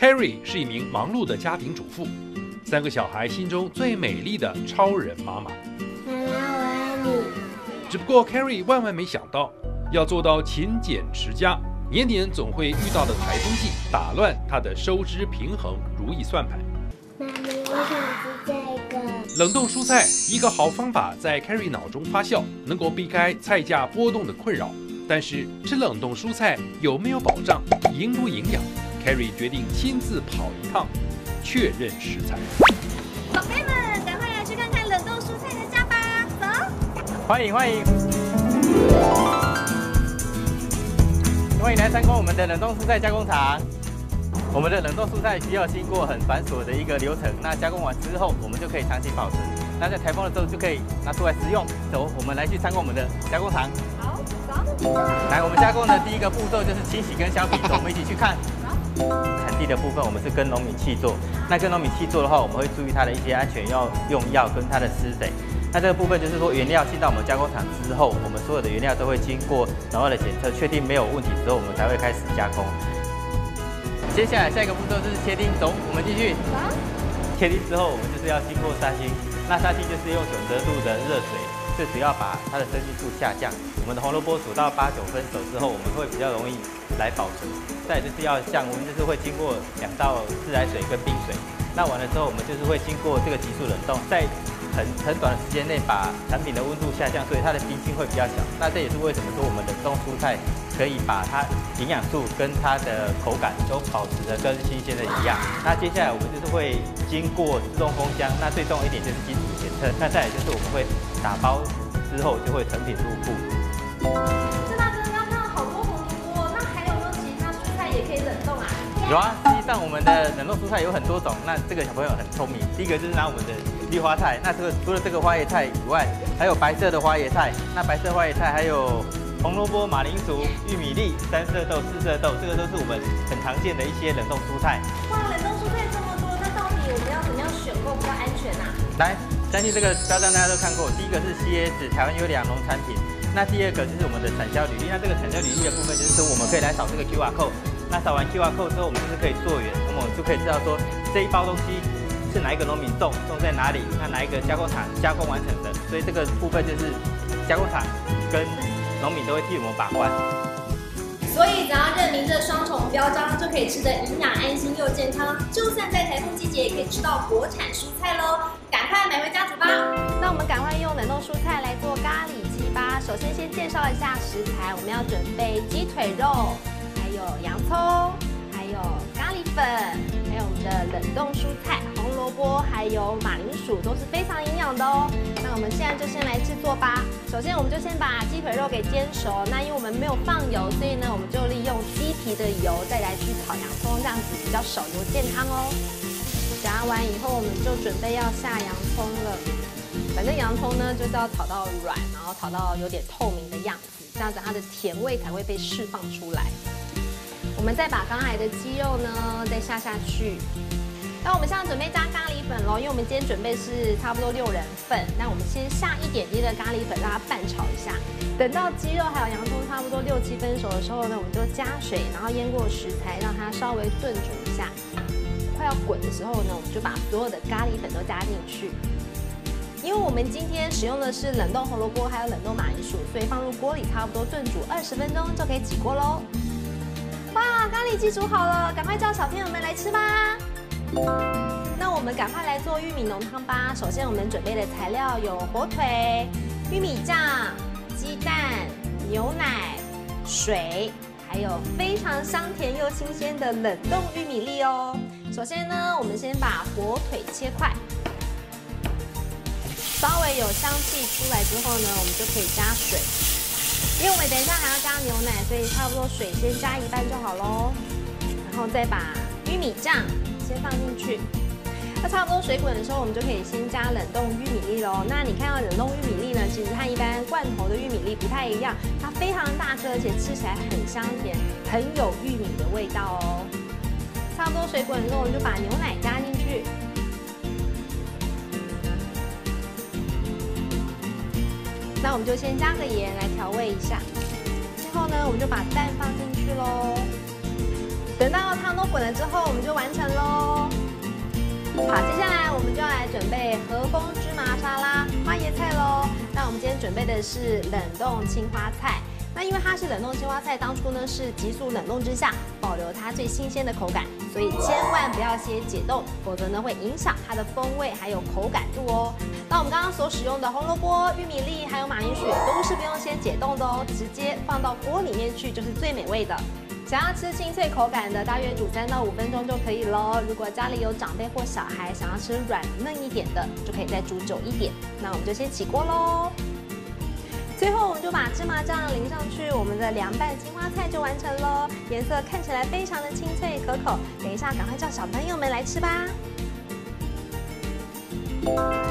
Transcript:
Carrie 是一名忙碌的家庭主妇，3个小孩心中最美丽的超人妈妈。 妈妈，我爱你。 只不过 Carrie 万万没想到，要做到勤俭持家，年年总会遇到的台风季打乱她的收支平衡如意算盘。 妈咪，我想吃这个。 冷冻蔬菜一个好方法在 Carrie 脑中发酵，能够避开菜价波动的困扰。但是吃冷冻蔬菜有没有保障，营不营养？Carrie 决定亲自跑一趟，确认食材。 宝贝们，赶快来去看看冷冻蔬菜的家吧！走， 欢迎欢迎，欢迎来参观我们的冷冻蔬菜加工厂。我们的冷冻蔬菜需要经过很繁琐的一个流程，那加工完之后，我们就可以长期保存。那在台风的时候就可以拿出来食用。走，我们来去参观我们的加工厂。 好，走。 来，我们加工的第一个步骤就是清洗跟削皮，走，我们一起去看。产地的部分，我们是跟农民契作。那跟农民契作的话，我们会注意它的一些安全用药跟它的施肥。那这个部分就是说，原料进到我们加工厂之后，我们所有的原料都会经过农药的检测，确定没有问题之后，我们才会开始加工。接下来下一个步骤就是切丁，走，我们继续。切丁之后，我们就是要经过杀青。那杀青就是用90度的热水，最主要把它的生菌数下降。我们的红萝卜煮到8、9分熟之后，我们会比较容易来保存。再就是要降温，就是会经过2道自来水跟冰水。那完了之后，我们就是会经过这个急速冷冻，在很短的时间内把产品的温度下降，所以它的冰晶会比较小。那这也是为什么说我们冷冻蔬菜可以把它营养素跟它的口感都保持的跟新鲜的一样。那接下来我们就是会经过自动封箱，那最重要一点就是金属检测。那再来就是我们会打包之后就会成品入库。 这大哥刚刚好多红萝卜，那还有没有其他蔬菜也可以冷冻啊？ 有啊，实际上我们的冷冻蔬菜有很多种。那这个小朋友很聪明，第一个就是拿我们的绿花菜。那这个除了这个花椰菜以外，还有白色的花椰菜。那白色花椰菜还有红萝卜、马铃薯、玉米粒、3色豆、4色豆，这个都是我们很常见的一些冷冻蔬菜。 哇，冷冻蔬菜这么多，那到底我们要怎么样选购比较安全啊？ 来，相信这个标章大家都看过，第一个是 CS 台湾优良农产品。那第二个就是我们的产销履历。那这个产销履历的部分就是说，我们可以来扫这个 QR code。那扫完 QR code 之后，我们就是可以做源，那么我们就可以知道说这一包东西是哪一个农民种在哪里，那哪一个加工厂加工完成的。所以这个部分就是加工厂跟农民都会替我们把关。 所以只要认明这双重标章，就可以吃得营养、安心又健康。就算在台风季节，也可以吃到国产蔬菜喽！赶快买回家煮吧。那我们赶快用冷冻蔬菜来做咖喱鸡吧。首先先介绍一下食材，我们要准备鸡腿肉，还有洋葱，还有咖喱粉，还有我们的冷冻蔬菜，红萝卜，还有马铃薯，都是非常营养的哦。那我们现在就先来制作吧。首先我们就先把鸡腿肉给煎熟，那因为我们没有放油，所以呢我们就利用鸡皮的油再来去炒洋葱，这样子比较少油健康哦。炸完以后我们就准备要下洋葱了。反正洋葱呢就是要炒到软，然后炒到有点透明的样子，这样子它的甜味才会被释放出来。我们再把刚才的鸡肉呢再下去。那我们现在准备加咖喱粉咯，因为我们今天准备是差不多6人份，那我们先下一点点的咖喱粉，让它拌炒一下。等到鸡肉还有洋葱差不多6、7分熟的时候呢，我们就加水，然后腌过食材，让它稍微炖煮一下。快要滚的时候呢，我们就把所有的咖喱粉都加进去。因为我们今天使用的是冷冻红萝卜还有冷冻马铃薯，所以放入锅里差不多炖煮20分钟就可以起锅喽。哇，咖喱鸡煮好了，赶快叫小朋友们来吃吧。那我们赶快来做玉米浓汤吧。首先我们准备的材料有火腿、玉米酱、鸡蛋、牛奶、水，还有非常香甜又新鲜的冷冻玉米粒哦。首先呢，我们先把火腿切块，稍微有香气出来之后呢，我们就可以加水。因为我们等一下还要加牛奶，所以差不多水先加1半就好咯。然后再把玉米酱先放进去。那差不多水滚的时候，我们就可以先加冷冻玉米粒咯。那你看到冷冻玉米粒呢，其实和一般罐头的玉米粒不太一样，它非常大颗，而且吃起来很香甜，很有玉米的味道哦。差不多水滚的时候，我们就把牛奶加进去。那我们就先加个盐来调味一下，之后呢，我们就把蛋放进去咯。 等到汤都滚了之后，我们就完成喽。好，接下来我们就要来准备和风芝麻沙拉花椰菜喽。那我们今天准备的是冷冻青花菜。那因为它是冷冻青花菜，当初呢是急速冷冻之下保留它最新鲜的口感，所以千万不要先解冻，否则呢会影响它的风味还有口感度哦。那我们刚刚所使用的红萝卜、玉米粒还有马铃薯都是不用先解冻的哦，直接放到锅里面去就是最美味的。想要吃清脆口感的，大约煮3到5分钟就可以喽。如果家里有长辈或小孩想要吃软嫩一点的，就可以再煮久一点。那我们就先起锅喽。最后我们就把芝麻酱淋上去，我们的凉拌青花菜就完成喽。颜色看起来非常的清脆可口，等一下赶快叫小朋友们来吃吧。